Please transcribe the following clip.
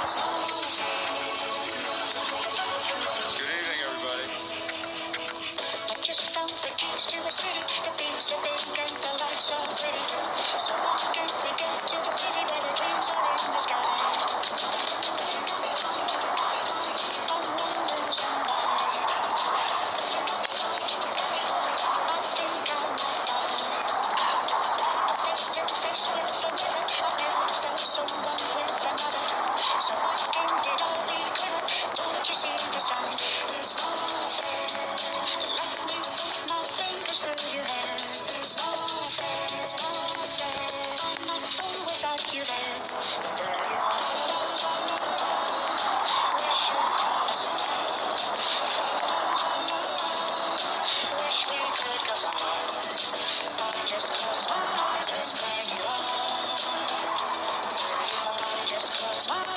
Good evening, everybody. I just found the keys to a city. The beats are big and the lights are pretty. So why can't we get to the city where the dreams are in the sky? I'm wondering why. I think I might die. Face to face with a mirror. I've never felt so one with another. So why can't it all be clearer? Don't you see the sign? It's not fair. Let me put my fingers through your hair. It's not fair. It's not fair. I'm not full without you there. And there you are. Wish you could see. Wish we could go far. I just close my eyes and close my eyes. I just close my eyes.